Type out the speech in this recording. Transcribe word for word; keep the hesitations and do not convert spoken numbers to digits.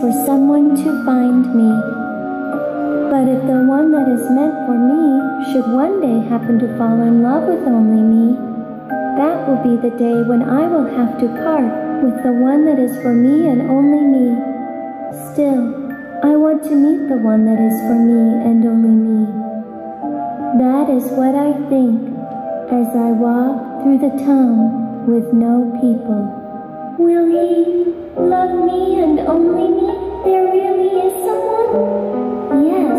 for someone to find me. But if the one that is meant for me should one day happen to fall in love with only me, that will be the day when I will have to part with the one that is for me and only me. Still, I want to meet the one that is for me and only me. That is what I think as I walk through the town with no people. Will he love me and only me? There really is someone? Yes.